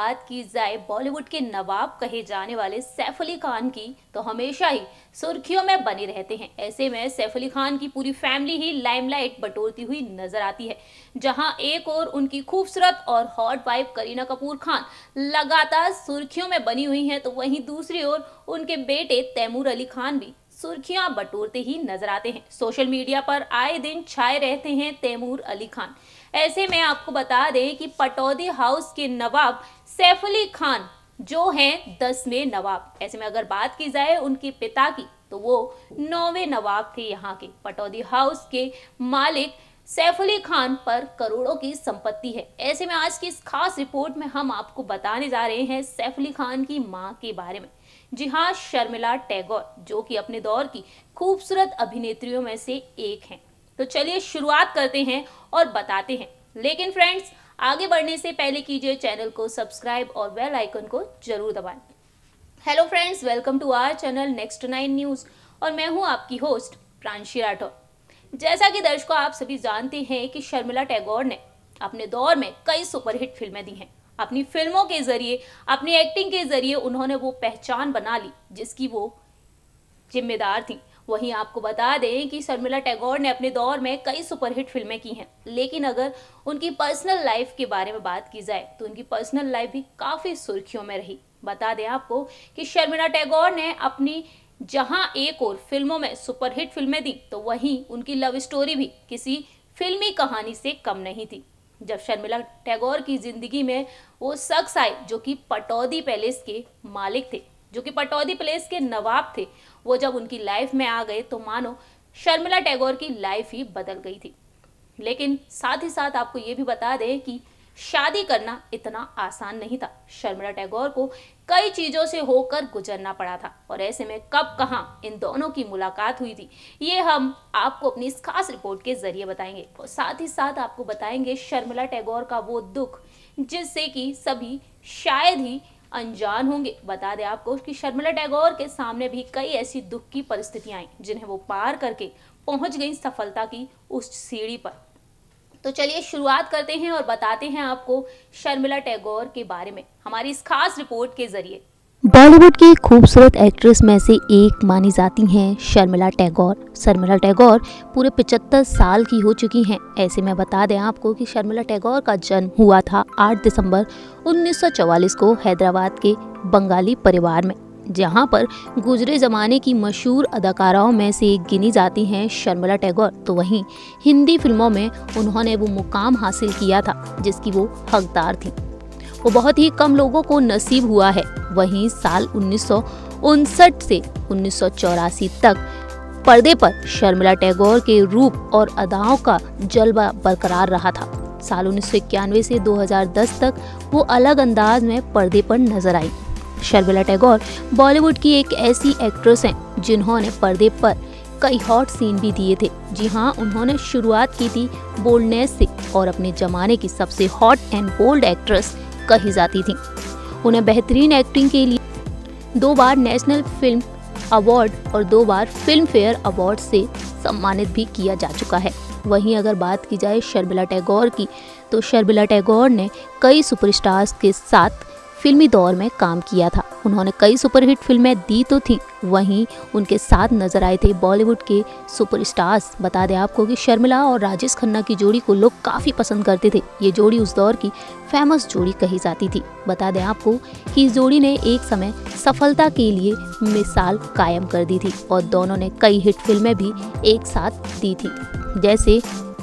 बात की जाए बॉलीवुड के नवाब कहे जाने वाले सैफ अली खान की, तो हमेशा ही सुर्खियों में बने रहते हैं। ऐसे में सैफ अली खान की पूरी फैमिली ही लाइमलाइट बटोरती हुई नजर आती है। जहां एक और उनकी खूबसूरत और हॉट वाइफ करीना कपूर खान लगातार सुर्खियों में बनी हुई हैं, तो वहीं दूसरी ओर उनके बेटे तैमूर अली खान भी सुर्खियां बटोरते ही नजर आते हैं। सोशल मीडिया पर आए दिन छाए रहते हैं तैमूर अली खान। ऐसे में आपको बता दें कि पटौदी हाउस के नवाब सैफ अली खान जो हैं 10वें नवाब। ऐसे में अगर बात की जाए उनके पिता की, तो वो 9वें नवाब थे यहाँ के। पटौदी हाउस के मालिक सैफ अली खान पर करोड़ों की संपत्ति है। ऐसे में आज की इस खास रिपोर्ट में हम आपको बताने जा रहे हैं सैफ अली खान की मां के बारे में। जी हाँ, शर्मिला टैगोर, जो कि अपने दौर की खूबसूरत अभिनेत्रियों में से एक हैं। तो चलिए शुरुआत करते हैं और बताते हैं। लेकिन फ्रेंड्स, आगे बढ़ने से पहले कीजिए चैनल को सब्सक्राइब और बेल आइकन को जरूर दबाएं। Hello friends, welcome to our channel next 9 news और मैं हूं आपकी होस्ट प्रांशी राठौर। जैसा कि दर्शकों आप सभी जानते हैं कि शर्मिला टैगोर ने अपने दौर में कई सुपरहिट फिल्में दी हैं। अपनी फिल्मों के जरिए, अपनी एक्टिंग के जरिए उन्होंने वो पहचान बना ली जिसकी वो जिम्मेदार थी। वहीं आपको बता दें कि शर्मिला टैगोर ने अपने दौर में कई सुपरहिट फिल्में की हैं, लेकिन अगर उनकी पर्सनल लाइफ के बारे में बात की जाए तो उनकी पर्सनल लाइफ भी काफ़ी सुर्खियों में रही। बता दें आपको कि शर्मिला टैगोर ने अपनी जहां एक और फिल्मों में सुपरहिट फिल्में दी, तो वहीं उनकी लव स्टोरी भी किसी फिल्मी कहानी से कम नहीं थी। जब शर्मिला टैगोर की जिंदगी में वो शख्स आए जो कि पटौदी पैलेस के मालिक थे, जो कि पटौदी पैलेस के नवाब थे, वो जब उनकी लाइफ में आ गए तो मानो शर्मिला टैगोर की लाइफ ही बदल गई थी। लेकिन साथ ही साथ आपको ये भी बता दें कि शादी करना इतना आसान नहीं था। शर्मिला टैगोर को कई चीज़ों से होकर गुजरना पड़ा था और ऐसे में कब कहाँ इन दोनों की मुलाकात हुई थी, ये हम आपको अपनी इस खास रिपोर्ट के जरिए बताएंगे। और साथ ही साथ आपको बताएंगे शर्मिला टैगोर का वो दुख जिससे कि सभी शायद ही अनजान होंगे। बता दें आपको कि शर्मिला टैगोर के सामने भी कई ऐसी दुख की परिस्थितियां आई जिन्हें वो पार करके पहुंच गई सफलता की उस सीढ़ी पर। तो चलिए शुरुआत करते हैं और बताते हैं आपको शर्मिला टैगोर के बारे में हमारी इस खास रिपोर्ट के जरिए। बॉलीवुड की खूबसूरत एक्ट्रेस में से एक मानी जाती हैं शर्मिला टैगोर। शर्मिला टैगोर पूरे 75 साल की हो चुकी हैं। ऐसे में बता दें आपको कि शर्मिला टैगोर का जन्म हुआ था 8 दिसंबर 1944 को हैदराबाद के बंगाली परिवार में, जहां पर गुजरे ज़माने की मशहूर अदाकाराओं में से एक गिनी जाती हैं शर्मिला टैगोर। तो वहीं हिंदी फिल्मों में उन्होंने वो मुकाम हासिल किया था जिसकी वो हकदार थी। वो बहुत ही कम लोगों को नसीब हुआ है। वहीं साल 1959 से 1984 तक पर्दे पर शर्मिला टैगोर के रूप और अदाओं का जलवा बरकरार रहा था। साल 1991 से 2010 तक वो अलग अंदाज में पर्दे पर नजर आई। शर्मिला टैगोर बॉलीवुड की एक ऐसी एक्ट्रेस हैं जिन्होंने पर्दे पर कई हॉट सीन भी दिए थे। जी हाँ, उन्होंने शुरुआत की थी बोल्डनेस से और अपने जमाने की सबसे हॉट एंड बोल्ड एक्ट्रेस कही जाती थी। उन्हें बेहतरीन एक्टिंग के लिए 2 बार नेशनल फिल्म अवार्ड और 2 बार फिल्म फेयर अवार्ड से सम्मानित भी किया जा चुका है। वहीं अगर बात की जाए शर्मिला टैगोर की, तो शर्मिला टैगोर ने कई सुपरस्टार्स के साथ फिल्मी दौर में काम किया था। उन्होंने कई सुपरहिट फिल्में दी तो थी, वहीं उनके साथ नजर आए थे बॉलीवुड के सुपरस्टार्स। बता दें आपको कि शर्मिला और राजेश खन्ना की जोड़ी को लोग काफ़ी पसंद करते थे। ये जोड़ी उस दौर की फेमस जोड़ी कही जाती थी। बता दें आपको कि इस जोड़ी ने एक समय सफलता के लिए मिसाल कायम कर दी थी और दोनों ने कई हिट फिल्में भी एक साथ दी थी, जैसे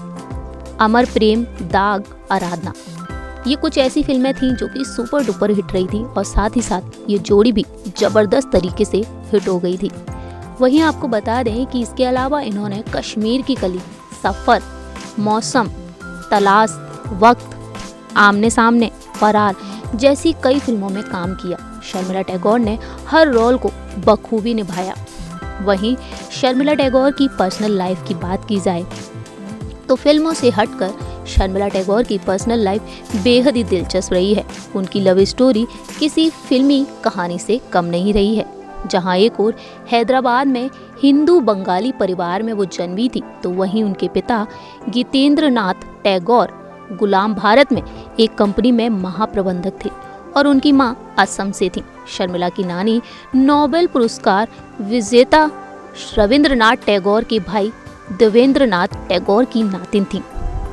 अमर प्रेम, दाग, आराधना। ये कुछ ऐसी फिल्में थीं जो कि सुपर डुपर हिट रही थी और साथ ही साथ ये जोड़ी भी जबरदस्त तरीके से हिट हो गई थी। वहीं आपको बता दें कि इसके अलावा इन्होंने कश्मीर की कली, सफ़र, मौसम, तलाश, वक्त, आमने सामने, फरार जैसी कई फिल्मों में काम किया। शर्मिला टैगोर ने हर रोल को बखूबी निभाया। वहीं शर्मिला टैगोर की पर्सनल लाइफ की बात की जाए तो फिल्मों से हटकर शर्मिला टैगोर की पर्सनल लाइफ बेहद ही दिलचस्प रही है। उनकी लव स्टोरी किसी फिल्मी कहानी से कम नहीं रही है। जहां एक और हैदराबाद में हिंदू बंगाली परिवार में वो जन्मी थी, तो वहीं उनके पिता गीतेंद्र नाथ टैगोर गुलाम भारत में एक कंपनी में महाप्रबंधक थे। और उनकी मां असम से थी। शर्मिला की नानी नोबेल पुरस्कार विजेता रविंद्रनाथ टैगोर के भाई देवेंद्रनाथ टैगोर की नातिन थी।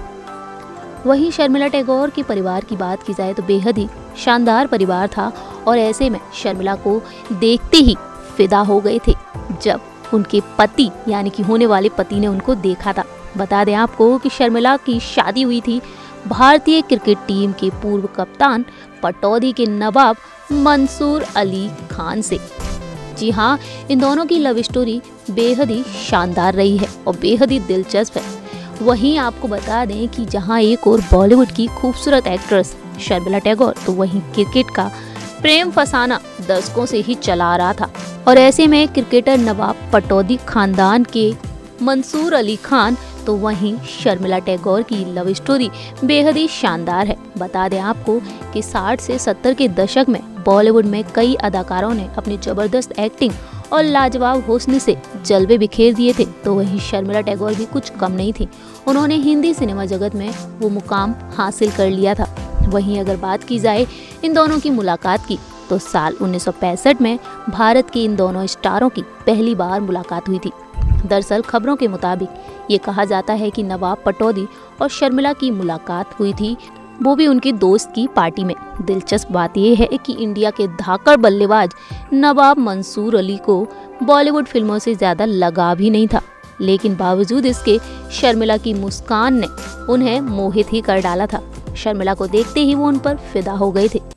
वहीं शर्मिला टैगोर के परिवार की बात की जाए तो बेहद ही शानदार परिवार था और ऐसे में शर्मिला को देखते ही फिदा हो गए थे जब उनके पति यानी कि होने वाले पति ने उनको देखा था। बता दें आपको कि शर्मिला की शादी हुई थी भारतीय क्रिकेट टीम के पूर्व कप्तान पटौदी के नवाब मंसूर अली खान से। जी हाँ, इन दोनों की लव स्टोरी बेहद ही शानदार रही है और बेहद ही दिलचस्प है। वहीं आपको बता दें कि जहां एक और बॉलीवुड की खूबसूरत एक्ट्रेस शर्मिला टैगोर, तो वहीं क्रिकेट का प्रेम फसाना दशकों से ही चला आ रहा था और ऐसे में क्रिकेटर नवाब पटौदी खानदान के मंसूर अली खान, तो वहीं शर्मिला टैगोर की लव स्टोरी बेहद ही शानदार है। बता दें आपको कि 60 से 70 के दशक में बॉलीवुड में कई अदाकारों ने अपनी जबरदस्त एक्टिंग और लाजवाब हुस्न से जलवे बिखेर दिए थे, तो वहीं शर्मिला टैगोर भी कुछ कम नहीं थी। उन्होंने हिंदी सिनेमा जगत में वो मुकाम हासिल कर लिया था। वहीं अगर बात की जाए इन दोनों की मुलाकात की, तो साल 1965 में भारत के इन दोनों स्टारों की पहली बार मुलाकात हुई थी। दरअसल खबरों के मुताबिक ये कहा जाता है कि नवाब पटौदी और शर्मिला की मुलाकात हुई थी, वो भी उनके दोस्त की पार्टी में। दिलचस्प बात यह है कि इंडिया के धाकड़ बल्लेबाज नवाब मंसूर अली को बॉलीवुड फिल्मों से ज्यादा लगाव ही नहीं था, लेकिन बावजूद इसके शर्मिला की मुस्कान ने उन्हें मोहित ही कर डाला था। शर्मिला को देखते ही वो उन पर फिदा हो गए थे।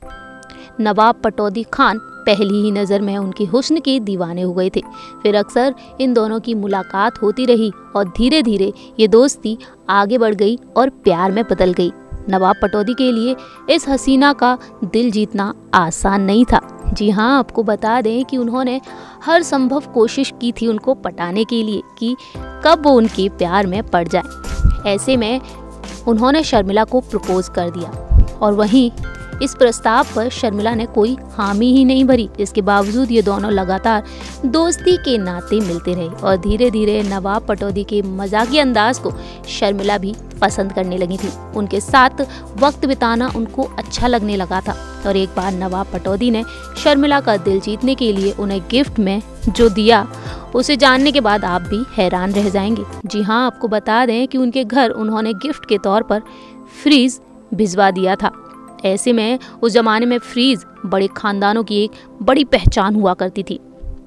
नवाब पटौदी खान पहली ही नज़र में उनके हुस्न के दीवाने हो गए थे। फिर अक्सर इन दोनों की मुलाकात होती रही और धीरे धीरे ये दोस्ती आगे बढ़ गई और प्यार में बदल गई। नवाब पटौदी के लिए इस हसीना का दिल जीतना आसान नहीं था। जी हाँ, आपको बता दें कि उन्होंने हर संभव कोशिश की थी उनको पटाने के लिए कि कब वो उनके प्यार में पड़ जाए। ऐसे में उन्होंने शर्मिला को प्रपोज कर दिया और वहीं इस प्रस्ताव पर शर्मिला ने कोई हामी ही नहीं भरी। इसके बावजूद ये दोनों लगातार दोस्ती के नाते मिलते रहे और धीरे धीरे नवाब पटौदी के मजाकिया अंदाज को शर्मिला भी पसंद करने लगी थी। उनके साथ वक्त बिताना उनको अच्छा लगने लगा था और एक बार नवाब पटौदी ने शर्मिला का दिल जीतने के लिए उन्हें गिफ्ट में जो दिया, उसे जानने के बाद आप भी हैरान रह जाएंगे। जी हाँ, आपको बता दें कि उनके घर उन्होंने गिफ्ट के तौर पर फ्रीज भिजवा दिया था। ऐसे में उस जमाने में फ्रीज बड़े खानदानों की एक बड़ी पहचान हुआ करती थी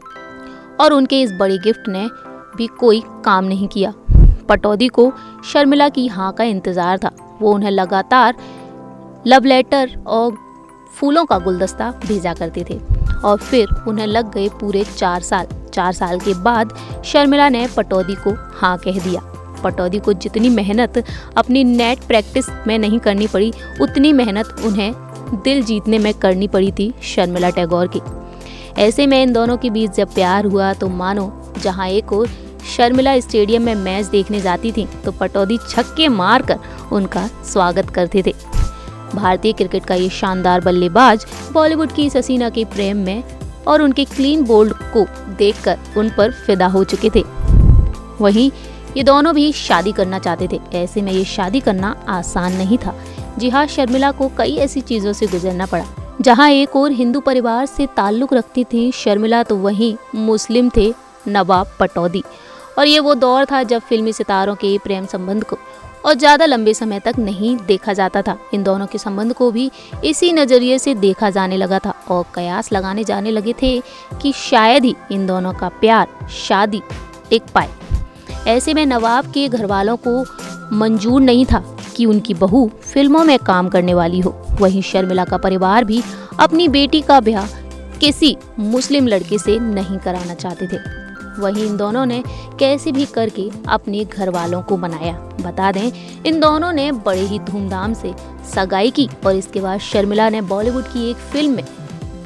और उनके इस बड़े गिफ्ट ने भी कोई काम नहीं किया। पटौदी को शर्मिला की हाँ का इंतजार था। वो उन्हें लगातार लव लेटर और फूलों का गुलदस्ता भेजा करते थे और फिर उन्हें लग गए पूरे 4 साल। 4 साल के बाद शर्मिला ने पटौदी को हाँ कह दिया। पटौदी को जितनी मेहनत अपनी नेट प्रैक्टिस में नहीं करनी पड़ी, उतनी मेहनत उन्हें दिल जीतने में करनी पड़ी थी शर्मिला टैगोर की। ऐसे में इन दोनों के बीच जब प्यार हुआ तो मानो जहां एक और शर्मिला स्टेडियम में मैच देखने जाती थी तो पटौदी छक्के मारकर उनका स्वागत करते थे। भारतीय क्रिकेट का ये शानदार बल्लेबाज बॉलीवुड की इस हसीना के प्रेम में और उनके क्लीन बोल्ड को देखकर उन पर फिदा हो चुके थे। वहीं ये दोनों भी शादी करना चाहते थे। ऐसे में ये शादी करना आसान नहीं था। जी हाँ, शर्मिला को कई ऐसी चीजों से गुजरना पड़ा। जहाँ एक और हिंदू परिवार से ताल्लुक रखती थी शर्मिला, तो वहीं मुस्लिम थे नवाब पटौदी। और ये वो दौर था जब फिल्मी सितारों के प्रेम संबंध को और ज़्यादा लंबे समय तक नहीं देखा जाता था। इन दोनों के संबंध को भी इसी नज़रिए से देखा जाने लगा था और कयास लगाने जाने लगे थे कि शायद ही इन दोनों का प्यार शादी टिक पाए। ऐसे में नवाब के घर वालों को मंजूर नहीं था कि उनकी बहू फिल्मों में काम करने वाली हो। वहीं शर्मिला का परिवार भी अपनी बेटी का ब्याह किसी मुस्लिम लड़के से नहीं कराना चाहते थे। वहीं इन दोनों ने कैसे भी करके अपने घर वालों को मनाया। बता दें, इन दोनों ने बड़े ही धूमधाम से सगाई की और इसके बाद शर्मिला ने बॉलीवुड की एक फिल्म में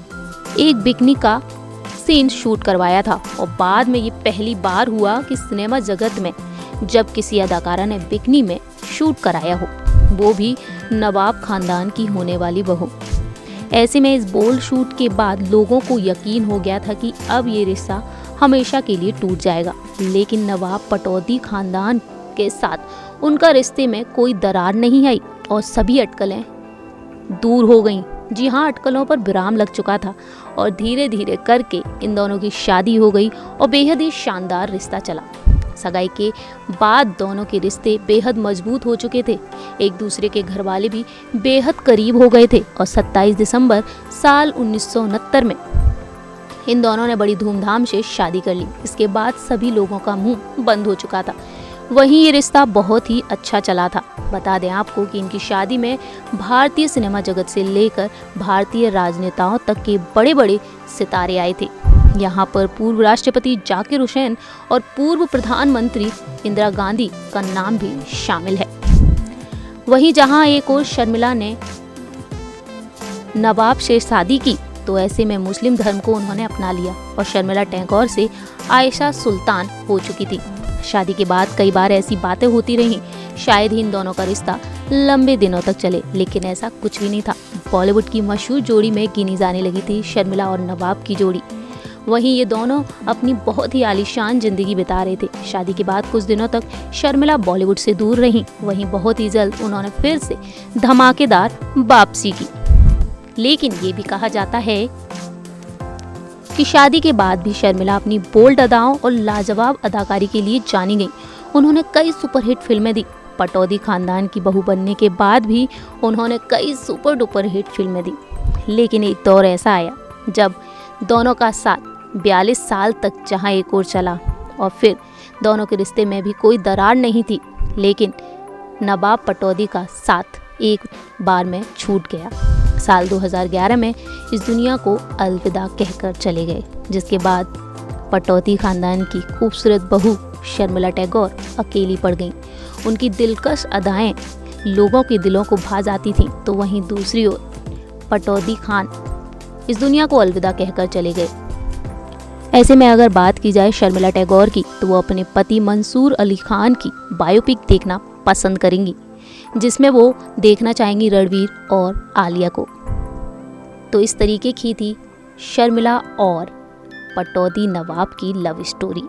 एक बिकनी का सीन शूट करवाया था और बाद में ये पहली बार हुआ कि सिनेमा जगत में जब किसी अदाकारा ने बिकनी में शूट कराया हो, वो भी नवाब खानदान की होने वाली बहू। ऐसे में इस बोल्ड शूट के बाद लोगों को यकीन हो गया था कि अब ये रिश्ता हमेशा के लिए टूट जाएगा। लेकिन नवाब पटौदी खानदान के साथ उनका रिश्ते में कोई दरार नहीं आई और सभी अटकलें दूर हो गईं। जी हाँ, अटकलों पर विराम लग चुका था और धीरे धीरे करके इन दोनों की शादी हो गई और बेहद ही शानदार रिश्ता चला। सगाई के बाद दोनों के रिश्ते बेहद मजबूत हो चुके थे। एक दूसरे के घर वाले भी बेहद करीब हो गए थे और 27 दिसंबर साल 1969 में इन दोनों ने बड़ी धूमधाम से शादी कर ली। इसके बाद सभी लोगों का मुंह बंद हो चुका था। वहीं ये रिश्ता बहुत ही अच्छा चला था। बता दें आपको कि इनकी शादी में भारतीय सिनेमा जगत से लेकर भारतीय राजनेताओं तक के बड़े बड़े सितारे आए थे। यहाँ पर पूर्व राष्ट्रपति जाकिर हुसैन और पूर्व प्रधानमंत्री इंदिरा गांधी का नाम भी शामिल है। वहीं जहाँ एक और शर्मिला ने नवाब से शादी की, तो ऐसे में मुस्लिम धर्म को उन्होंने अपना लिया और शर्मिला टैगोर से आयशा सुल्तान हो चुकी थी। शादी के बाद कई बार ऐसी बातें होती रहीं, शायद ही इन दोनों का रिश्ता लंबे दिनों तक चले, लेकिन ऐसा कुछ भी नहीं था। बॉलीवुड की मशहूर जोड़ी में गिनी जाने लगी थी शर्मिला और नवाब की जोड़ी। वहीं ये दोनों अपनी बहुत ही आलीशान जिंदगी बिता रहे थे। शादी के बाद कुछ दिनों तक शर्मिला बॉलीवुड से दूर रहीं, वहीं बहुत ही जल्द उन्होंने फिर से धमाकेदार वापसी की। लेकिन ये भी कहा जाता है कि शादी के बाद भी शर्मिला अपनी बोल्ड अदाओं और लाजवाब अदाकारी के लिए जानी गई। उन्होंने कई सुपरहिट फिल्में दी। पटौदी खानदान की बहू बनने के बाद भी उन्होंने कई सुपर डुपर हिट फिल्में दी। लेकिन एक दौर ऐसा आया जब दोनों का साथ 42 साल तक जहां एक और चला और फिर दोनों के रिश्ते में भी कोई दरार नहीं थी, लेकिन नवाब पटौदी का साथ एक बार में छूट गया। साल 2011 में इस दुनिया को अलविदा कहकर चले गए, जिसके बाद पटौदी खानदान की खूबसूरत बहू शर्मिला टैगोर अकेली पड़ गईं। उनकी दिलकश अदाएं लोगों के दिलों को भा जाती थीं, तो वहीं दूसरी ओर पटौदी खान इस दुनिया को अलविदा कहकर चले गए। ऐसे में अगर बात की जाए शर्मिला टैगोर की, तो वो अपने पति मंसूर अली खान की बायोपिक देखना पसंद करेंगी, जिसमें वो देखना चाहेंगी रणवीर और आलिया को। तो इस तरीके की थी शर्मिला और पटौदी नवाब की लव स्टोरी।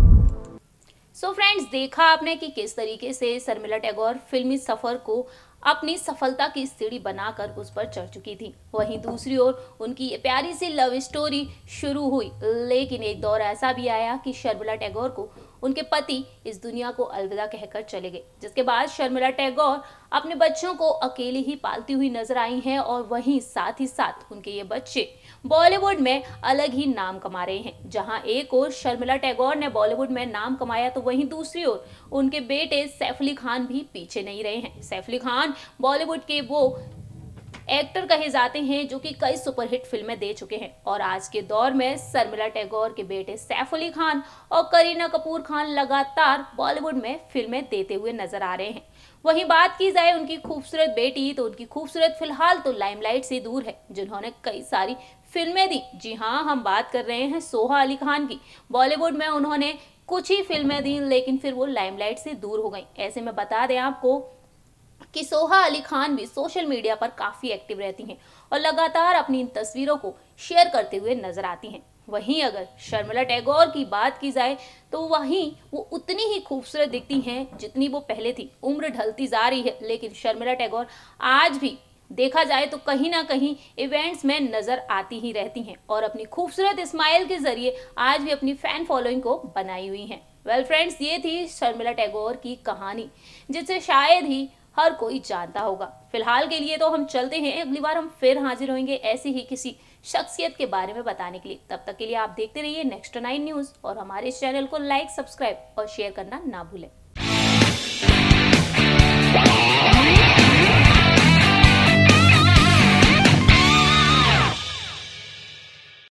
सो फ्रेंड्स, देखा आपने कि किस तरीके से शर्मिला टैगोर फिल्मी सफर को अपनी सफलता की सीढ़ी बनाकर उस पर चढ़ चुकी थी। वहीं दूसरी ओर उनकी ये प्यारी सी लव स्टोरी शुरू हुई, लेकिन एक दौर ऐसा भी आया कि शर्मिला टैगोर को उनके पति इस दुनिया को अलविदा कहकर चले गए, जिसके बाद शर्मिला टैगोर अपने बच्चों को अकेले ही पालती हुई नजर आई हैं और वहीं साथ ही साथ उनके ये बच्चे बॉलीवुड में अलग ही नाम कमा रहे हैं। जहां एक ओर शर्मिला टैगोर ने बॉलीवुड में नाम कमाया, तो वहीं दूसरी ओर उनके बेटे सैफ अली खान भी पीछे नहीं रहे हैं। सैफ अली खान बॉलीवुड के वो एक्टर कहे जाते हैं जो कि कई सुपरहिट फिल्में दे चुके हैं और आज के दौर में शर्मिला टैगोर के बेटे सैफ अली खान और करीना कपूर खान लगातार बॉलीवुड में फिल्में देते हुए नजर आ रहे हैं। वहीं बात की जाए उनकी खूबसूरत बेटी, तो उनकी खूबसूरत फिलहाल तो लाइमलाइट से दूर है, जिन्होंने कई सारी फिल्में दी। जी हाँ, हम बात कर रहे हैं सोहा अली खान की। बॉलीवुड में उन्होंने कुछ ही फिल्में दी, लेकिन फिर वो लाइमलाइट से दूर हो गई। ऐसे में बता दें आपको कि सोहा अली खान भी सोशल मीडिया पर काफी एक्टिव रहती हैं और लगातार अपनी इन तस्वीरों को शेयर करते हुए नजर आती हैं। वहीं अगर शर्मिला टैगोर की बात की जाए, तो वहीं वो उतनी ही खूबसूरत दिखती हैं जितनी वो पहले थी। उम्र ढलती जा रही है, लेकिन शर्मिला टैगोर आज भी देखा जाए तो कहीं ना कहीं इवेंट्स में नजर आती ही रहती हैं और अपनी खूबसूरत स्माइल के जरिए आज भी अपनी फैन फॉलोइंग को बनाई हुई हैं। वेल फ्रेंड्स, ये थी शर्मिला टैगोर की कहानी, जिसे शायद ही हर कोई जानता होगा। फिलहाल के लिए तो हम चलते हैं, अगली बार हम फिर हाजिर होंगे ऐसी ही किसी शख्सियत के बारे में बताने के लिए। तब तक के लिए आप देखते रहिए नेक्स्ट 9 न्यूज़ और हमारे इस चैनल को लाइक, सब्सक्राइब और शेयर करना ना भूलें।